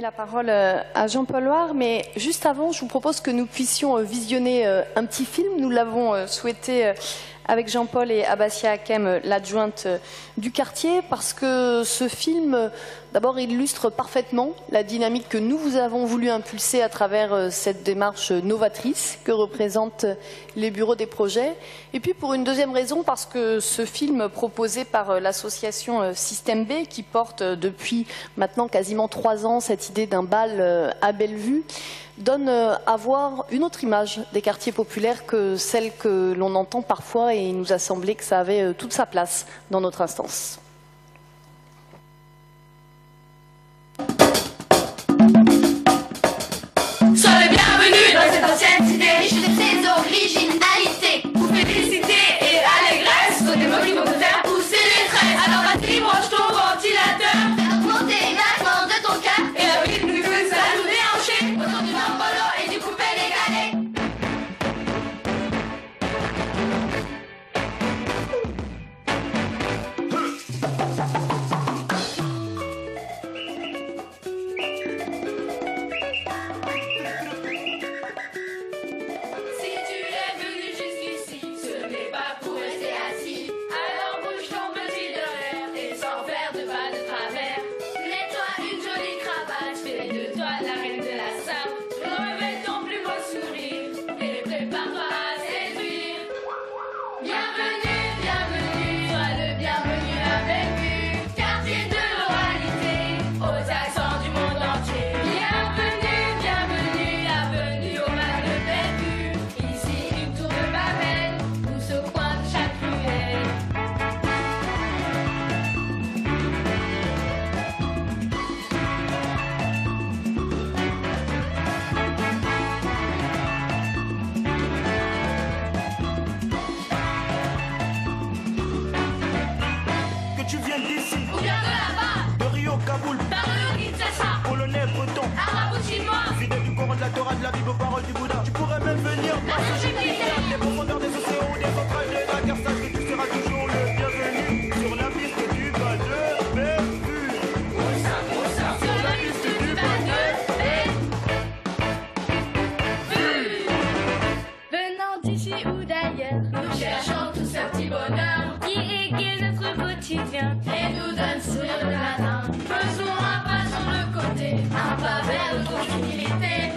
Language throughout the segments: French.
la parole à Jean-Paul Loire, mais juste avant, je vous propose que nous puissions visionner un petit film. Nous l'avons souhaité avec Jean-Paul et Abassia Hakem, l'adjointe du quartier, parce que ce film, d'abord, illustre parfaitement la dynamique que nous vous avons voulu impulser à travers cette démarche novatrice que représentent les bureaux des projets. Et puis pour une deuxième raison, parce que ce film proposé par l'association Système B, qui porte depuis maintenant quasiment 3 ans cette idée d'un bal à Bellevue, donne à voir une autre image des quartiers populaires que celle que l'on entend parfois, et il nous a semblé que ça avait toute sa place dans notre instance. Soyez les bienvenus dans cette ancienne cité riche de ses originalités. Pour féliciter et allégresse, faut des mots qui vont te faire pousser les tresses. Alors vas-y, branche ton ventilateur, fais augmenter la force de ton cœur, et la vie nous fait ça nous déhancher autour du bambolo et du coupé décalé. De la Bible aux paroles du Bouddha. Tu pourrais même venir passer des profondeurs des océans ou des entrailles de la guerre. Sache que tu seras toujours le bienvenu sur la piste du bas de Bellevue. Sur la piste du bas de Bellevue. Venant d'ici ou d'ailleurs, nous cherchons tous un petit bonheur qui égaye notre quotidien et nous donne sourire le matin. Faisons un pas sur le côté, un pas vers le tranquillité.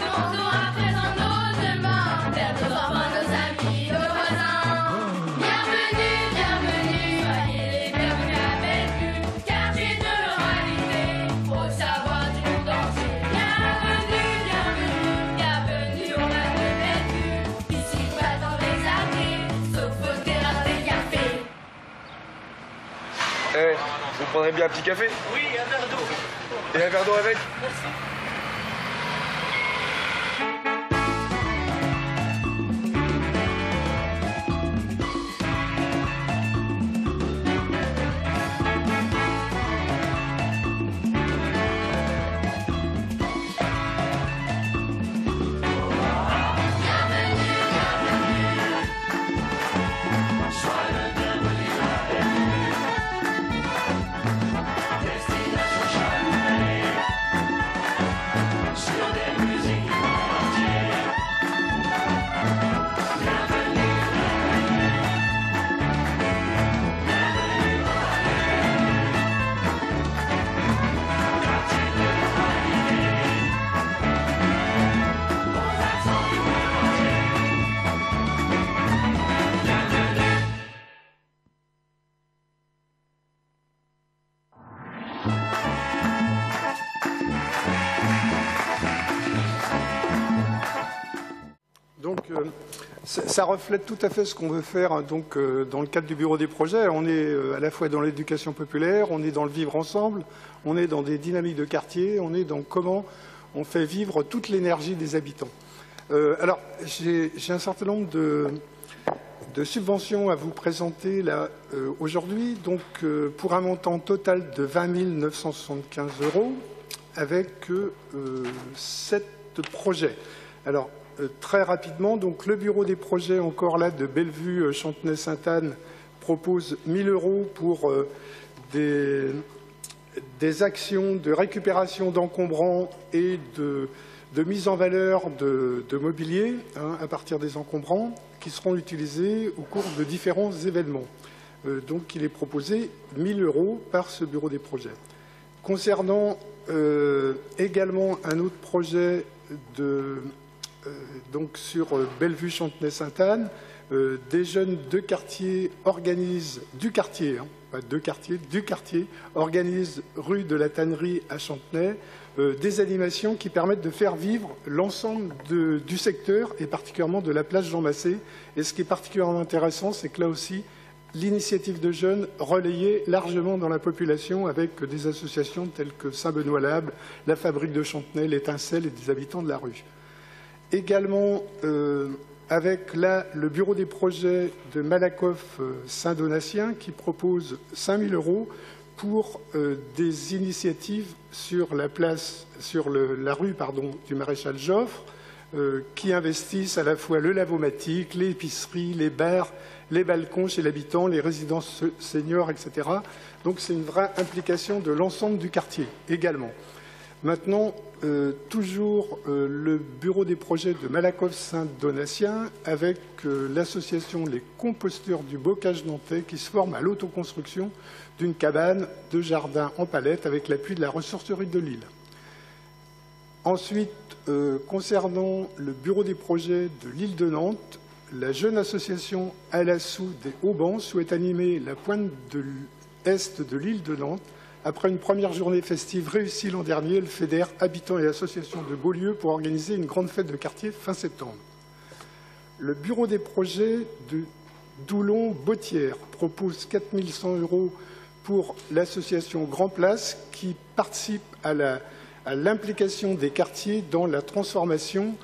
Eh, vous prendrez bien un petit café? Oui, un verre d'eau. Et un verre d'eau avec? Merci. Ça reflète tout à fait ce qu'on veut faire donc, dans le cadre du bureau des projets. On est à la fois dans l'éducation populaire, on est dans le vivre ensemble, on est dans des dynamiques de quartier, on est dans comment on fait vivre toute l'énergie des habitants. Alors, j'ai un certain nombre de subventions à vous présenter là aujourd'hui, donc pour un montant total de 20 975 € avec 7 projets. Alors, très rapidement, donc le bureau des projets encore là de Bellevue, Chantenay-Sainte-Anne propose 1 000 € pour des des actions de récupération d'encombrants et de mise en valeur de mobilier à partir des encombrants qui seront utilisés au cours de différents événements. Donc il est proposé 1 000 € par ce bureau des projets. Concernant également un autre projet donc sur Bellevue-Chantenay-Sainte-Anne, des jeunes du quartier organisent rue de la Tannerie à Chantenay des animations qui permettent de faire vivre l'ensemble du secteur et particulièrement de la place Jean Massé. Et ce qui est particulièrement intéressant, c'est que là aussi, l'initiative de jeunes relayée largement dans la population avec des associations telles que Saint-Benoît-Labre, la Fabrique de Chantenay, l'Étincelle et des habitants de la rue. Également, avec là le bureau des projets de Malakoff Saint-Donatien qui propose 5 000 € pour des initiatives sur la place, sur la rue du Maréchal Joffre, qui investissent à la fois le lavomatique, les épiceries, les bars, les balcons chez l'habitant, les résidences seniors, etc. Donc c'est une vraie implication de l'ensemble du quartier également. Maintenant, toujours le bureau des projets de Malakoff-Saint-Donatien avec l'association Les Composteurs du Bocage nantais qui se forme à l'autoconstruction d'une cabane de jardin en palette avec l'appui de la ressourcerie de Lille. Ensuite, concernant le bureau des projets de l'île de Nantes, la jeune association Alassou des Haubans souhaite animer la pointe de l'Est de l'île de Nantes. Après une première journée festive réussie l'an dernier, elle fédère habitants et associations de Beaulieu pour organiser une grande fête de quartier fin septembre. Le bureau des projets de Doulon-Bottière propose 4 100 € pour l'association Grand Place qui participe à l'implication des quartiers dans la transformation,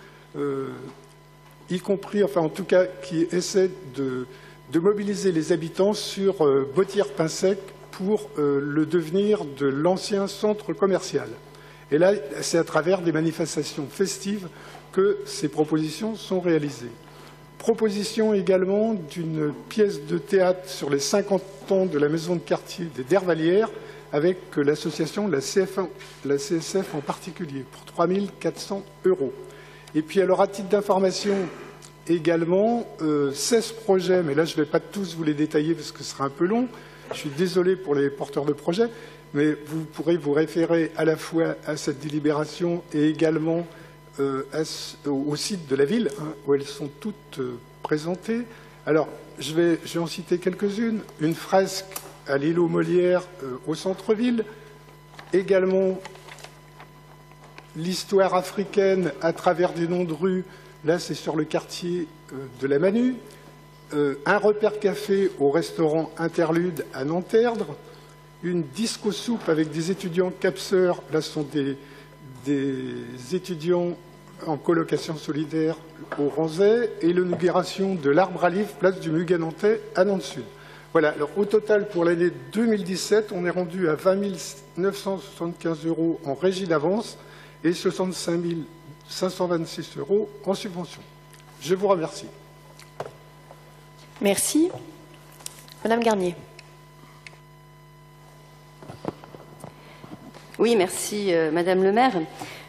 y compris, enfin en tout cas, qui essaie de mobiliser les habitants sur Bottière-Pinsec pour le devenir de l'ancien centre commercial. Et là, c'est à travers des manifestations festives que ces propositions sont réalisées. Proposition également d'une pièce de théâtre sur les 50 ans de la maison de quartier des Dervalières avec l'association, la CSF en particulier, pour 3 400 €. Et puis alors, à titre d'information, également 16 projets, mais là je ne vais pas tous vous les détailler parce que ce sera un peu long. Je suis désolé pour les porteurs de projets, mais vous pourrez vous référer à la fois à cette délibération et également au site de la ville, où elles sont toutes présentées. Alors, je vais en citer quelques-unes. Une fresque à l'îlot Molière au centre-ville. Également, l'histoire africaine à travers des noms de rues. Là, c'est sur le quartier de la Manu. Un repère café au restaurant Interlude à Nanterdre. Une disco-soupe avec des étudiants capseurs. Là, ce sont des étudiants en colocation solidaire au Ranzay. Et l'inauguration de l'Arbre à Livres, place du Muguet nantais à Nantes-Sud. Voilà. Alors, au total, pour l'année 2017, on est rendu à 20 975 € en régie d'avance et 65 526 € en subvention. Je vous remercie. Merci. Madame Garnier. Oui, merci Madame le maire.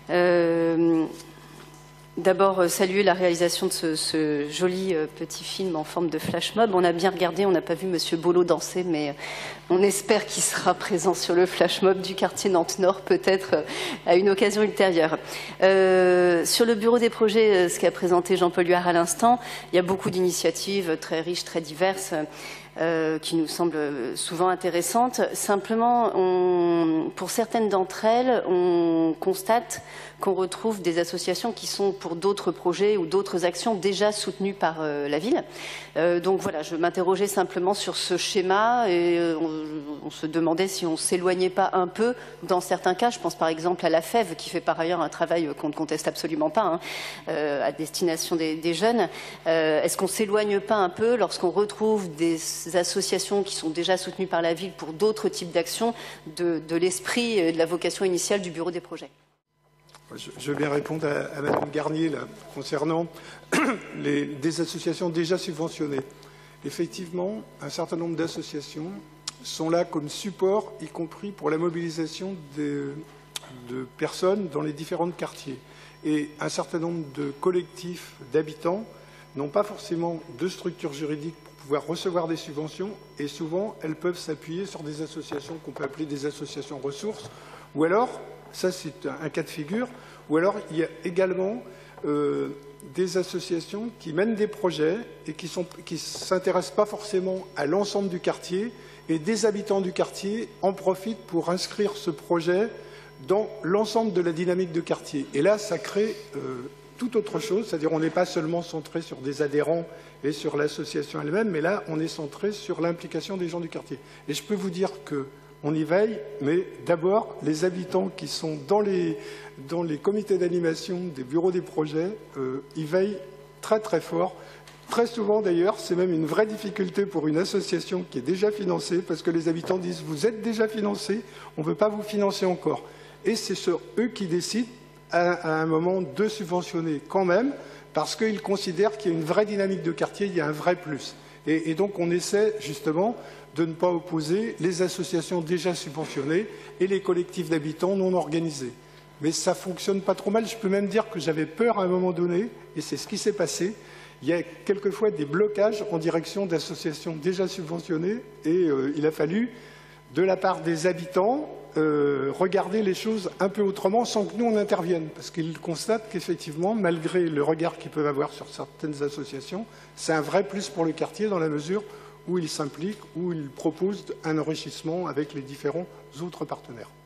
D'abord, saluer la réalisation de ce joli petit film en forme de flash mob. On a bien regardé, on n'a pas vu Monsieur Bolo danser, mais on espère qu'il sera présent sur le flash mob du quartier Nantes-Nord, peut-être à une occasion ultérieure. Sur le bureau des projets, ce qu'a présenté Jean-Paul Huard à l'instant, il y a beaucoup d'initiatives très riches, très diverses, qui nous semblent souvent intéressantes. Simplement, pour certaines d'entre elles, on constate qu'on retrouve des associations qui sont pour d'autres projets ou d'autres actions déjà soutenues par la ville. Donc voilà, je m'interrogeais simplement sur ce schéma et on se demandait si on ne s'éloignait pas un peu dans certains cas. Je pense par exemple à la FEV qui fait par ailleurs un travail qu'on ne conteste absolument pas à destination des jeunes. Est-ce qu'on ne s'éloigne pas un peu lorsqu'on retrouve des associations qui sont déjà soutenues par la ville pour d'autres types d'actions de l'esprit et de la vocation initiale du bureau des projets? Je vais bien répondre à Madame Garnier là, concernant des associations déjà subventionnées. Effectivement, un certain nombre d'associations sont là comme support, y compris pour la mobilisation de personnes dans les différents quartiers. Et un certain nombre de collectifs d'habitants n'ont pas forcément de structure juridique pour pouvoir recevoir des subventions, et souvent elles peuvent s'appuyer sur des associations qu'on peut appeler des associations ressources, ou alors, ça c'est un cas de figure, ou alors il y a également des associations qui mènent des projets et qui ne s'intéressent pas forcément à l'ensemble du quartier, et des habitants du quartier en profitent pour inscrire ce projet dans l'ensemble de la dynamique de quartier. Et là, ça crée tout autre chose, c'est-à-dire on n'est pas seulement centré sur des adhérents et sur l'association elle-même, mais là, on est centré sur l'implication des gens du quartier. Et je peux vous dire qu'on y veille, mais d'abord, les habitants qui sont dans les comités d'animation des bureaux des projets, y veillent très très fort. Très souvent d'ailleurs, c'est même une vraie difficulté pour une association qui est déjà financée, parce que les habitants disent « vous êtes déjà financé, on ne veut pas vous financer encore ». Et c'est sur eux qui décident à un moment de subventionner quand même, parce qu'ils considèrent qu'il y a une vraie dynamique de quartier, il y a un vrai plus. Et donc on essaie justement de ne pas opposer les associations déjà subventionnées et les collectifs d'habitants non organisés. Mais ça ne fonctionne pas trop mal. Je peux même dire que j'avais peur à un moment donné, et c'est ce qui s'est passé. Il y a quelquefois des blocages en direction d'associations déjà subventionnées, et il a fallu, de la part des habitants, regarder les choses un peu autrement sans que nous on intervienne, parce qu'ils constatent qu'effectivement, malgré le regard qu'ils peuvent avoir sur certaines associations, c'est un vrai plus pour le quartier dans la mesure où ils s'impliquent, où ils proposent un enrichissement avec les différents autres partenaires.